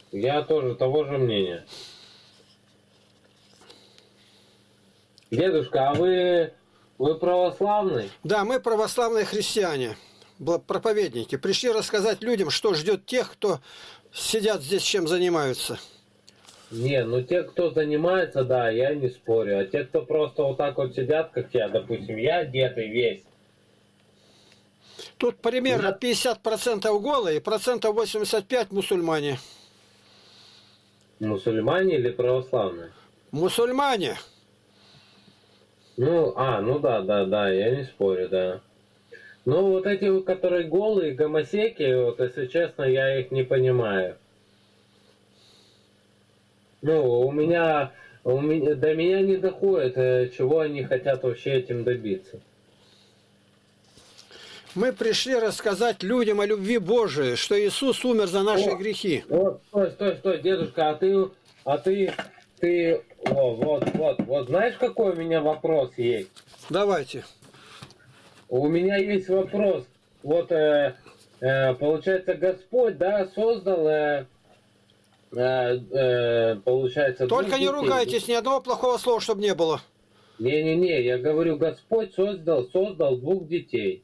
Я тоже того же мнения. Дедушка, а вы православный? Да, мы православные христиане, проповедники. Пришли рассказать людям, что ждет тех, кто сидят здесь, чем занимаются. Не, ну те, кто занимается, да, я не спорю. А те, кто просто вот так вот сидят, как я, допустим, я одетый весь. Тут примерно 50% голые, 85% мусульмане. Мусульмане или православные? Мусульмане. Ну да, я не спорю, да. Ну вот эти, которые голые, гомосеки, вот если честно, я их не понимаю. До меня не доходит, чего они хотят вообще этим добиться. Мы пришли рассказать людям о любви Божией, что Иисус умер за наши грехи. Вот, стой, дедушка, вот, знаешь, какой у меня вопрос есть? Давайте. У меня есть вопрос. Вот, получается, Господь, да, создал, получается... Только не ругайтесь, ни одного плохого слова, чтобы не было. Не, я говорю, Господь создал двух детей.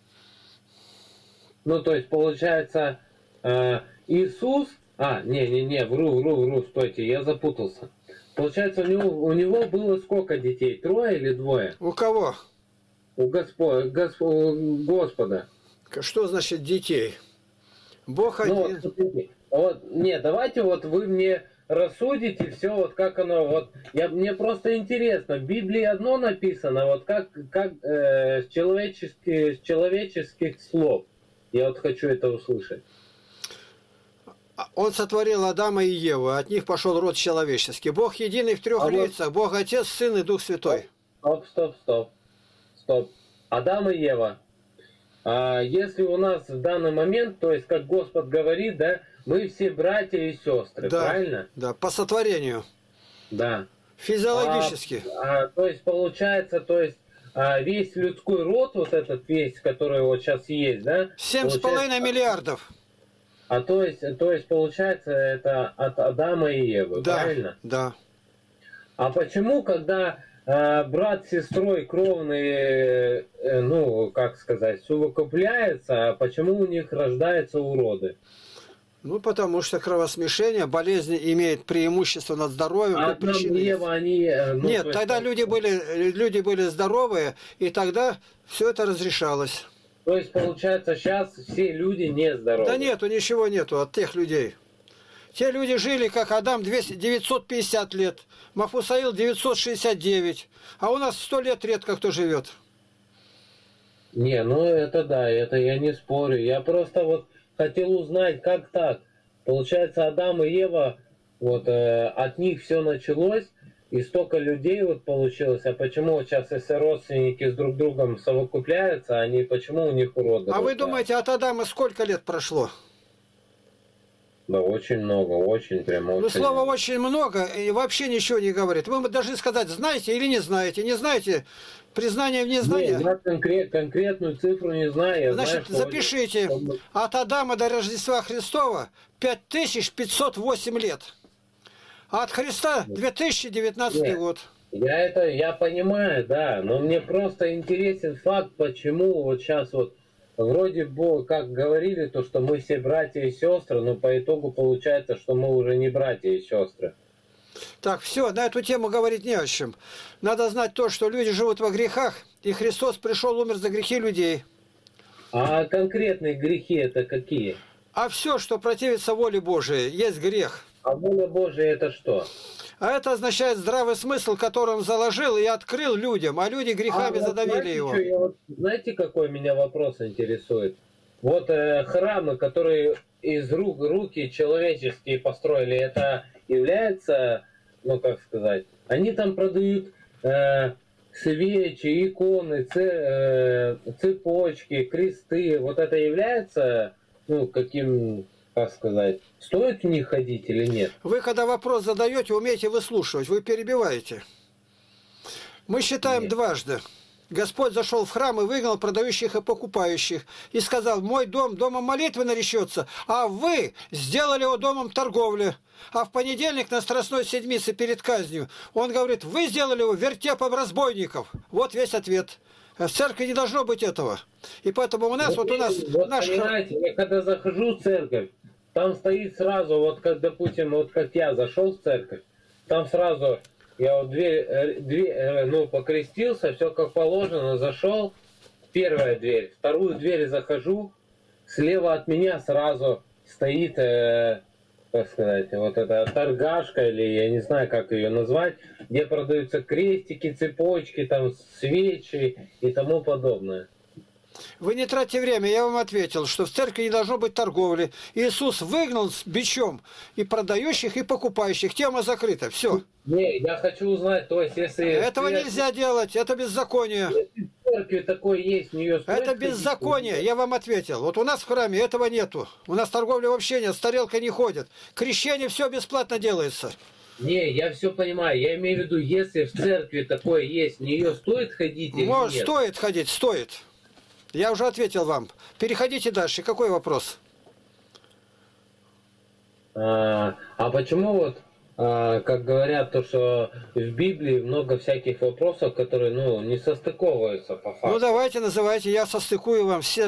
Ну, то есть, получается, Иисус... вру, стойте, я запутался. Получается, у него было сколько детей? 3 или 2? У кого? У Господа. Что значит детей? Бог один. Давайте вот вы мне рассудите все, вот как оно, вот, мне просто интересно, в Библии одно написано, вот как с человеческих слов. Я вот хочу это услышать. Он сотворил Адама и Еву, от них пошел род человеческий. Бог единый в 3 лицах, Бог Отец, Сын и Дух Святой. Стоп. Адам и Ева. Если у нас в данный момент, то есть, как Господь говорит, да, мы все братья и сестры, да, правильно? Да, по сотворению. Да. Физиологически. То есть, получается, весь людской род, вот этот весь, который вот сейчас есть, да? 7,5 миллиардов. То есть, получается, это от Адама и Евы, да, правильно? Да. А почему, когда брат с сестрой кровные, как сказать, совокупляются, а почему у них рождаются уроды? Ну, потому что кровосмешение, болезнь имеет преимущество над здоровьем. Адам и Ева, они... Нет, тогда люди были здоровые, и тогда все это разрешалось. То есть, получается, сейчас все люди нездоровы? Да нету, ничего нету от тех людей. Те люди жили, как Адам, 950 лет, Мафусаил 969, а у нас 100 лет редко кто живет. Не, это да, это я не спорю. Я просто вот хотел узнать, как так. Получается, Адам и Ева, вот от них все началось, и столько людей вот получилось. А почему вот сейчас, если родственники с друг другом совокупляются, почему у них уроды? А вы думаете, от Адама сколько лет прошло? Да очень много, очень прямо. Ну, слово «очень много» и вообще ничего не говорит. Вы должны сказать, знаете или не знаете. Не знаете, признание в незнании. Я конкретную цифру не знаю. Значит, запишите. От Адама до Рождества Христова 5508 лет. А от Христа 2019 год. Я понимаю, да. Но мне просто интересен факт, почему вот сейчас вот вроде бы, как говорили, то, что мы все братья и сестры, но по итогу получается, что мы уже не братья и сестры. Так, все, на эту тему говорить не о чем. Надо знать то, что люди живут во грехах, и Христос пришел, умер за грехи людей. А конкретные грехи это какие? А все, что противится воле Божией, есть грех. А воля Божия это что? А это означает здравый смысл, который он заложил и открыл людям, а люди грехами задавили его. Знаете, какой меня вопрос интересует? Вот храмы, которые из руки человеческие построили, это является, как сказать, они там продают свечи, иконы, цепочки, кресты. Вот это является, каким... как сказать, стоит в них ходить или нет? Вы, когда вопрос задаете, умеете выслушивать, вы перебиваете. Мы считаем дважды. Господь зашел в храм и выгнал продающих и покупающих. И сказал: мой дом домом молитвы наречется, а вы сделали его домом торговли. А в понедельник на Страстной Седмице перед казнью он говорит: вы сделали его вертепом разбойников. Вот весь ответ. В церкви не должно быть этого. И поэтому у нас, Вот у нас наш... понимаете, я когда захожу в церковь, там стоит сразу, вот как, допустим, вот как я зашел в церковь, там сразу я вот дверь, покрестился, все как положено, зашел, первая дверь, вторую дверь захожу, слева от меня сразу стоит, как сказать, вот эта торгашка, или я не знаю, как ее назвать, где продаются крестики, цепочки, там свечи и тому подобное. Вы не тратьте время, я вам ответил, что в церкви не должно быть торговли. Иисус выгнал с бичом и продающих, и покупающих. Тема закрыта. Все. Не, я хочу узнать, то есть, если... Этого нельзя делать, это беззаконие. Если в церкви такое есть, в нее стоит Это беззаконие, ходить? я вам ответил. Вот у нас в храме этого нету. У нас торговли вообще нет, с тарелкой не ходят. Крещение все бесплатно делается. Не, я все понимаю. Я имею в виду, если в церкви такое есть, в нее стоит ходить или Может, нет? стоит ходить, стоит. Я уже ответил вам. Переходите дальше. Какой вопрос? А почему вот, как говорят, то, что в Библии много всяких вопросов, которые, не состыковываются по факту? Ну, давайте, называйте. Я состыкую вам все.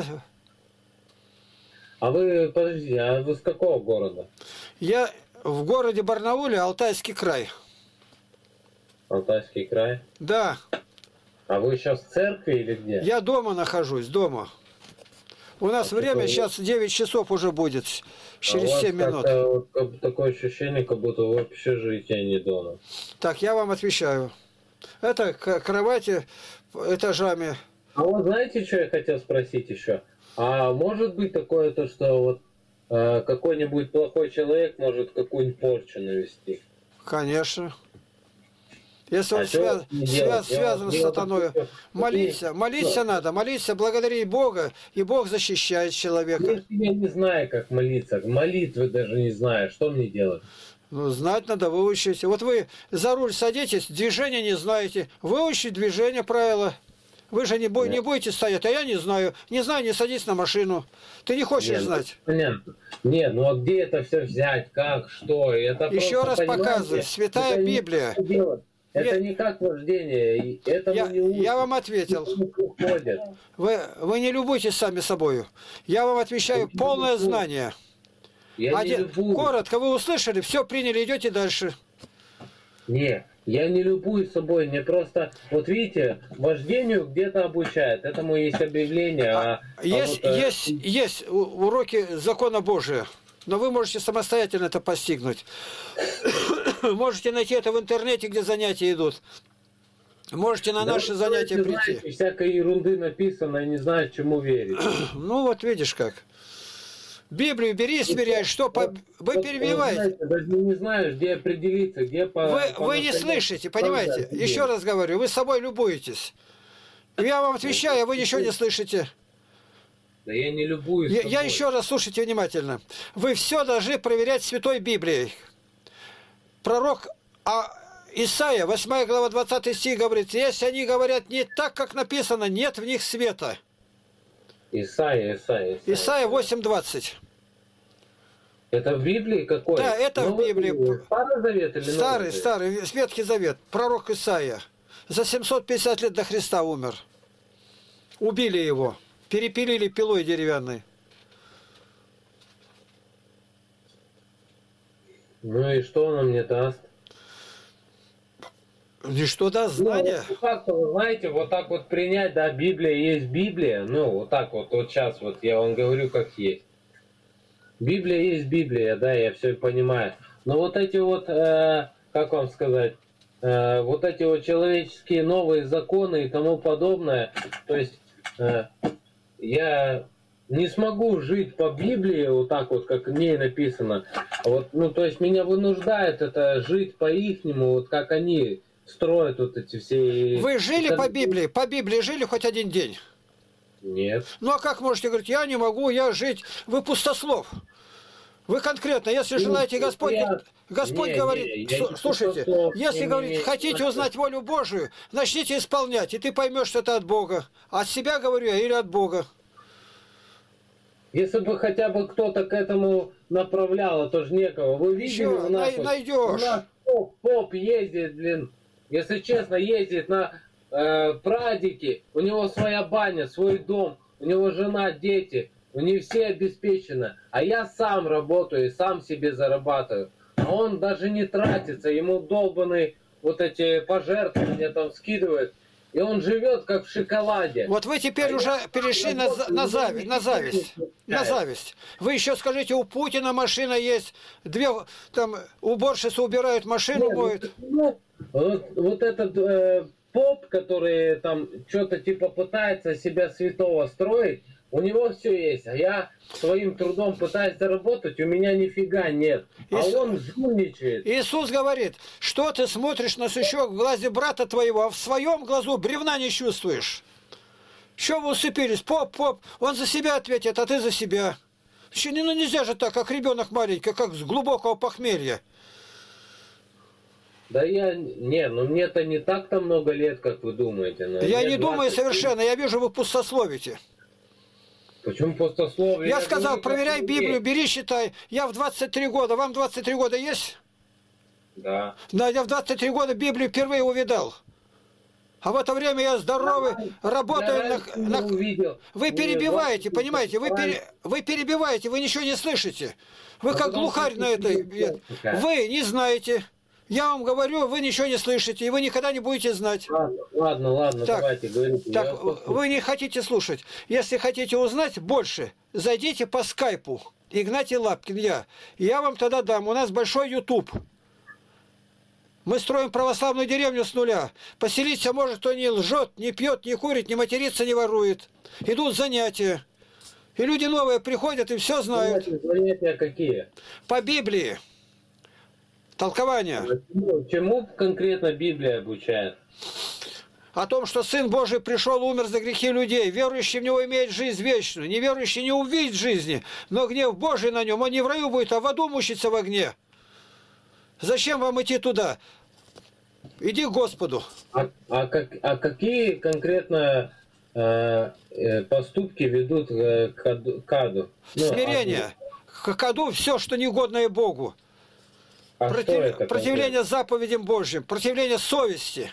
А вы, подождите, а вы с какого города? Я в городе Барнауле, Алтайский край. Алтайский край? Да. А вы сейчас в церкви или где? Я дома нахожусь, дома. У нас время сейчас 9 часов уже будет, через 7 минут. Вот такое ощущение, как будто вы в общежитии, а не дома. Так, я вам отвечаю. Это кровати этажами. А вот знаете, что я хотел спросить еще? А может быть такое, то, что вот какой-нибудь плохой человек может какую-нибудь порчу навести? Конечно. Если он связан с сатаной, молиться надо, молиться, благодарить Бога, и Бог защищает человека. Если я не знаю, как молиться, молитвы даже не знаю, что мне делать? Ну, знать надо, выучить. Вот вы за руль садитесь, движения не знаете, выучить движение, правила. Вы же не будете стоять, а я не знаю. Не знаю, не садись на машину. Ты не хочешь знать. Понятно. Нет, ну а где это все взять, как, что? Это еще раз показываю, Святая Библия. Это не как вождение, я вам ответил. Вы не любуйтесь сами собою. Я вам отвечаю полное знание. Коротко, вы услышали, все приняли, идете дальше. Не, я не любуюсь собой, мне просто, вот видите, вождению где-то обучают, этому есть объявление. Есть уроки закона Божия. Но вы можете самостоятельно это постигнуть. Можете найти это в интернете, где занятия идут. Можете на наши занятия прийти. Знаете, всякой ерунды написано, и не знаю, чему верить. Ну вот видишь как. Библию бери, сверяй, что вы перебиваете. Даже не знаешь, где определиться, где Вы не слышите, понимаете? Еще раз говорю, вы собой любуетесь. Я вам отвечаю, а вы ничего не слышите. Да я не любуюсь. Я еще раз слушайте внимательно. Вы все должны проверять Святой Библией. Пророк Исаия, 8 глава, 20 стих говорит: если они говорят не так, как написано, нет в них света. Исаия 8:20. Это в Библии какой? Да, это в Библии. Старый Завет или Новый? Старый, Ветхий Завет. Пророк Исаия. За 750 лет до Христа умер. Убили его. Перепилили пилой деревянной. Ну и что он мне даст? И что даст? Знания? Ну, как-то, вы знаете, вот так вот принять, да, Библия есть Библия. Ну, вот так вот сейчас вот я вам говорю, как есть. Библия есть Библия, да, я все понимаю. Но вот эти вот, как вам сказать, вот эти вот человеческие новые законы и тому подобное, то есть я не смогу жить по Библии вот так вот, как в ней написано. Вот, ну, то есть меня вынуждает это жить по-ихнему, вот как они строят вот эти все... Вы жили по Библии? По Библии жили хоть один день? Нет. Ну а как можете говорить, я не могу, я жить? Вы пустослов. Вы конкретно, если желаете, Господь говорит, слушайте, если говорит, хотите узнать волю Божию, начните исполнять, и ты поймешь, что это от Бога. От себя говорю я или от Бога. Если бы хотя бы кто-то к этому направлял, а то же некого. Вы видели, у нас, найдешь. У нас поп ездит, блин, если честно, ездит на прадики, у него своя баня, свой дом, у него жена, дети, у них все обеспечены. А я сам работаю и сам себе зарабатываю. А он даже не тратится, ему долбанные вот эти пожертвования там скидывают. И он живет как в шоколаде. Вот вы теперь уже перешли на зависть. Вы еще скажите, у Путина машина есть, две там уборщицы убирают машину, моют. Вот этот поп, который там что-то типа пытается себя святого строить, у него все есть, а я своим трудом пытаюсь заработать, у меня нифига нет. А он жульничает. Иисус говорит, что ты смотришь на сучок в глазе брата твоего, а в своем глазу бревна не чувствуешь. Что вы усыпились? Поп, он за себя ответит, а ты за себя. Ну нельзя же так, как ребенок маленький, как с глубокого похмелья. Да мне-то не так-то много лет, как вы думаете. Я не думаю совершенно, я вижу, вы пустословите. Почему пустословие? Я сказал, проверяй Библию, бери, считай. Я в 23 года. Вам 23 года есть? Да. Да, я в 23 года Библию впервые увидал. А в это время я здоровый, работаю Вы перебиваете, понимаете? Вы перебиваете, вы ничего не слышите. Вы как глухарь на этой... Вы не знаете. Я вам говорю, вы ничего не слышите, и вы никогда не будете знать. Ладно, так, давайте, говорите. Так, вы не хотите слушать. Если хотите узнать больше, зайдите по скайпу. Игнатий Лапкин, я вам тогда дам. У нас большой YouTube. Мы строим православную деревню с нуля. Поселиться может, кто не лжет, не пьет, не курит, не матерится, не ворует. Идут занятия. И люди новые приходят и все знают. Занятия какие? По Библии. Толкование. Чему конкретно Библия обучает? О том, что Сын Божий пришел, умер за грехи людей. Верующий в Него имеет жизнь вечную. Неверующий не увидит жизни, но гнев Божий на нем. Он не в раю будет, а в аду мучится в огне. Зачем вам идти туда? Иди к Господу. А какие конкретно поступки ведут к аду? Смирение. К аду все, что негодное Богу. Противление заповедям Божьим, противление совести.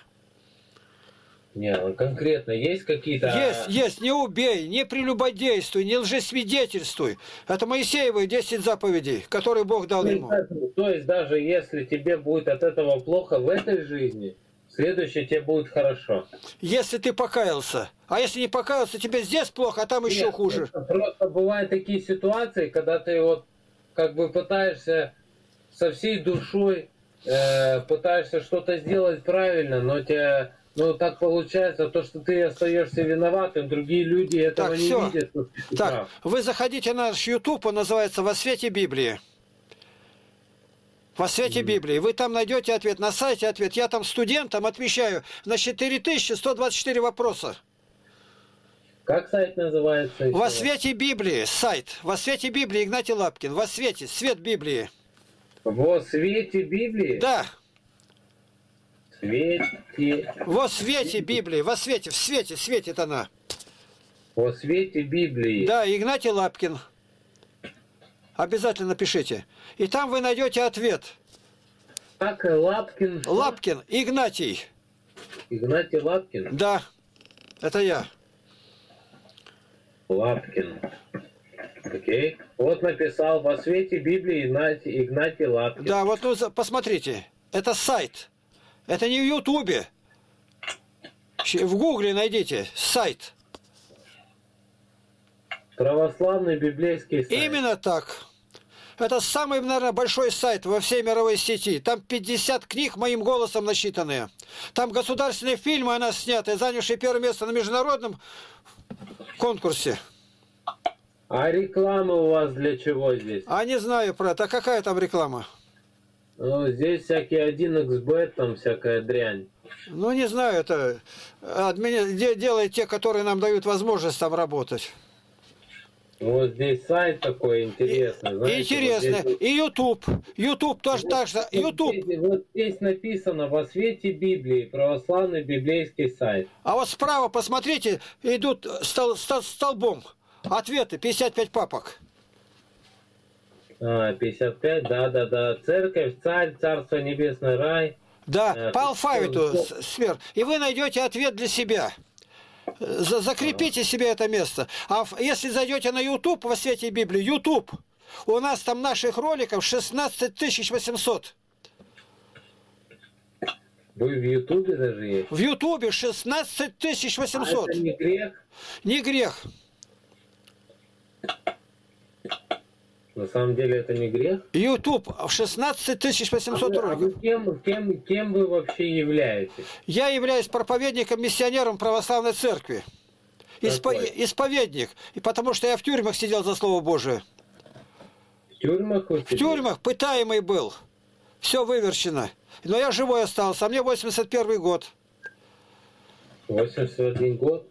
Не, конкретно есть какие-то... Есть. Не убей, не прелюбодействуй, не лжесвидетельствуй. Это Моисеевы 10 заповедей, которые Бог дал ему. То есть даже если тебе будет от этого плохо в этой жизни, в следующей тебе будет хорошо. Если ты покаялся. А если не покаялся, тебе здесь плохо, а там еще хуже. Просто бывают такие ситуации, когда ты вот как бы пытаешься со всей душой, пытаешься что-то сделать правильно, но тебе... так получается, то, что ты остаешься виноватым, другие люди этого не видят. Так, вы заходите на наш YouTube, он называется «Во свете Библии». Во свете Библии. Вы там найдете ответ, на сайте ответ. Я там студентам отвечаю на 4124 вопроса. Как сайт называется? Во свете Библии, сайт. Во свете Библии, Игнатий Лапкин. Во свете, свет Библии. Во свете Библии? Да. Свете... Во свете Библии, во свете, в свете, светит она. Во свете Библии. Да, Игнатий Лапкин. Обязательно пишите. И там вы найдете ответ. Как Лапкин? Лапкин, Игнатий. Игнатий Лапкин? Да, это я. Лапкин. Окей. Вот написал во свете Библии Игнатий Лапкин. Да, вот посмотрите. Это сайт. Это не в Ютубе. В Гугле найдите сайт. Православный библейский сайт. Именно так. Это самый, наверное, большой сайт во всей мировой сети. Там 50 книг моим голосом насчитанные. Там государственные фильмы, она снята, занявшие первое место на международном конкурсе. А реклама у вас для чего здесь? А не знаю про это. А какая там реклама? Здесь всякие 1xbet, там всякая дрянь. Ну, не знаю, это делают те, которые нам дают возможность там работать. Вот здесь сайт такой интересный. Знаете, Интересно. вот здесь, И YouTube. YouTube тоже так же. YouTube. вот здесь написано «Во свете Библии», православный библейский сайт. А вот справа, посмотрите, идут столбом. Ответы, 55 папок. 55, да. Церковь, царь, царство небесное, рай. Да, по алфавиту сверх. И вы найдете ответ для себя. Закрепите себе это место. А если зайдете на YouTube, во свете Библии, YouTube, у нас там наших роликов 16 800. Вы в Ютубе даже есть? В Ютубе 16 800. А это не грех? Не грех. На самом деле это не грех? YouTube в 16 800 роликов. Кем вы вообще являетесь? Я являюсь проповедником, миссионером православной церкви. Исповедник. И потому что я в тюрьмах сидел за Слово Божие. В тюрьмах? В тюрьмах пытаемый был. Все выверчено. Но я живой остался. А мне 81 год. 81 год?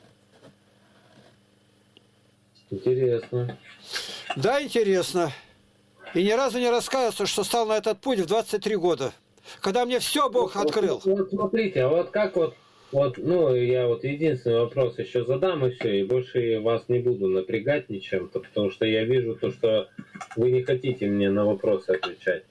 Интересно. Да, интересно. И ни разу не раскаялся, что стал на этот путь в 23 года. Когда мне все Бог открыл. Вот смотрите, а вот как ну, я вот единственный вопрос еще задам, и все, и больше вас не буду напрягать ничем-то, потому что я вижу то, что вы не хотите мне на вопросы отвечать.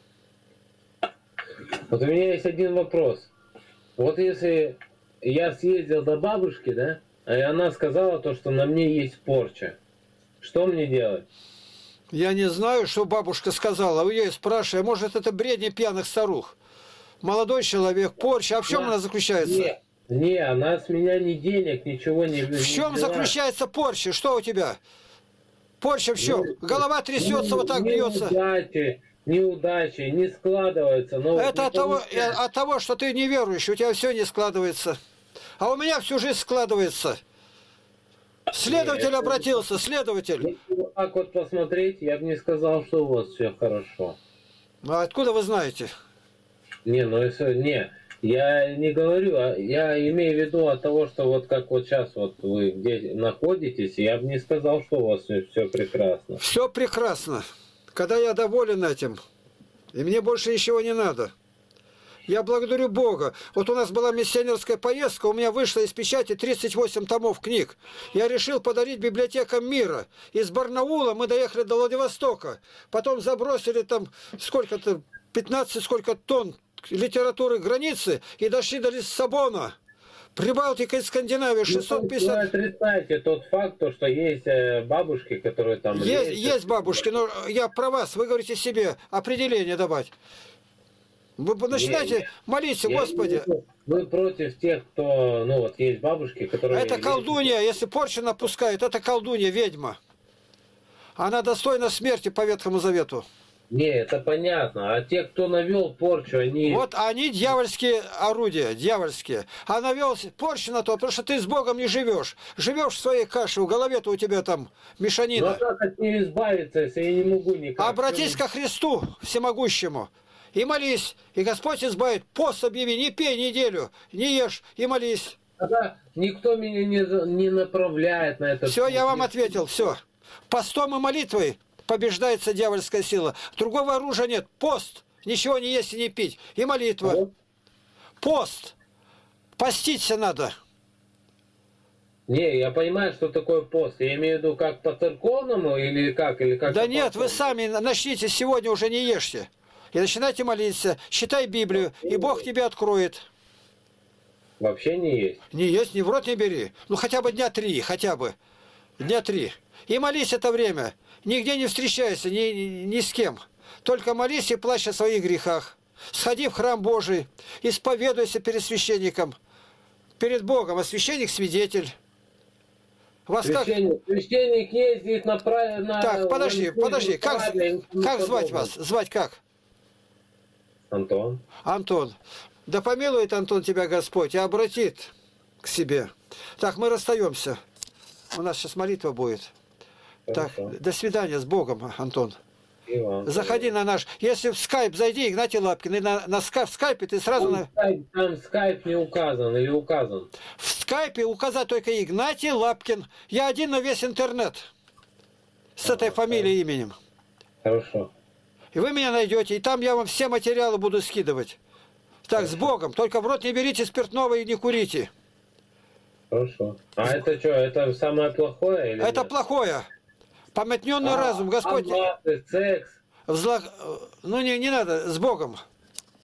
Вот у меня есть один вопрос. Вот если я съездил до бабушки, да, и она сказала то, что на мне есть порча, что мне делать? Я не знаю, что бабушка сказала. Вы ее спрашиваете, может, это бредни пьяных старух. Молодой человек, порча. А в чем она заключается? Не, она с меня ни денег, ничего не взяла. В чем заключается порча? Что у тебя? Порча в чем? Голова трясется, вот так бьется. Неудачи, не складывается. Но это от того, что ты неверующий, у тебя все не складывается. А у меня всю жизнь складывается. Следователь обратился, следователь. Если так вот посмотреть, я бы не сказал, что у вас все хорошо. А откуда вы знаете? Я не говорю, я имею в виду от того, что вот как вот сейчас вот вы здесь находитесь, я бы не сказал, что у вас все прекрасно. Все прекрасно. Когда я доволен этим, и мне больше ничего не надо. Я благодарю Бога. Вот у нас была миссионерская поездка, у меня вышло из печати 38 томов книг. Я решил подарить библиотекам мира. Из Барнаула мы доехали до Владивостока. Потом забросили там сколько-то, 15 сколько тонн литературы границы и дошли до Лиссабона. Прибалтика и Скандинавия 650. Вы отрицаете тот факт, что есть бабушки, которые там... Есть бабушки, но я про вас. Вы говорите себе определение давать. Вы начинаете молиться, Господи. Вы против тех, кто... Ну вот есть бабушки, которые... Это колдунья, если порчу напускает, это колдунья, ведьма. Она достойна смерти по Ветхому Завету. Не, это понятно. А те, кто навел порчу, они... Вот они дьявольские орудия, дьявольские. А навел порчу на то, потому что ты с Богом не живешь. Живешь в своей каше, в голове-то у тебя там мешанина. Ну а как от нее избавиться, если я не могу никак? Обратись ко Христу Всемогущему и молись, и Господь избавит. Пост объяви, не пей неделю, не ешь и молись. Тогда никто меня не направляет на это. Все, я вам ответил, все. Постом и молитвой побеждается дьявольская сила. Другого оружия нет. Пост. Ничего не есть и не пить. И молитва. Пост. Поститься надо. Не, я понимаю, что такое пост. Я имею в виду, как по церковному или как? Да нет, вы сами начните сегодня, уже не ешьте. И начинайте молиться. Читай Библию, и Бог тебе откроет. Вообще не есть? Не есть, ни в рот не бери. Ну хотя бы дня 3, хотя бы. Дня 3. И молись это время. Нигде не встречайся, ни с кем. Только молись и плачь о своих грехах. Сходи в храм Божий, исповедуйся перед священником, перед Богом, а священник свидетель. Священник ездит на... Так, подожди. Как звать вас? Звать как? Антон. Антон. Да помилует Антон тебя Господь и обратит к себе. Так, мы расстаемся. У нас сейчас молитва будет. Так, до свидания с Богом, Антон. Заходи на наш... Если в скайп зайди, Игнатий Лапкин, и в скайпе ты сразу... Там скайп не указан или указан? В скайпе указать только Игнатий Лапкин. Я один на весь интернет. с этой фамилией, именем. Хорошо. И вы меня найдете, и там я вам все материалы буду скидывать. Так, с Богом. Только в рот не берите спиртного и не курите. Хорошо. А это что, это самое плохое? Или Это нет? плохое. Помятненный разум, Господь. Секс. Ну, не надо, с Богом.